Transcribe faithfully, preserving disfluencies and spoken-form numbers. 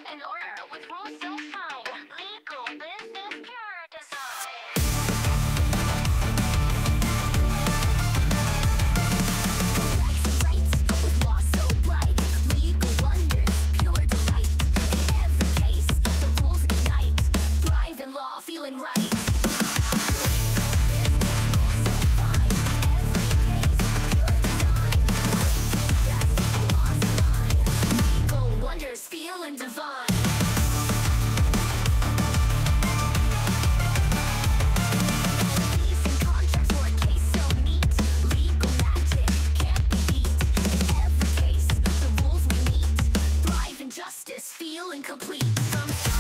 and order with rules so fine. Legal business pure design. Rights, rights, with law so bright. Legal wonders, pure delight. In every case, the rules ignite. Thrive in law, feeling right. Feeling divine. Lease and contracts for a case so neat. Legal magic can't be beat. In every case, the rules we meet. Thrive in justice, feeling complete. From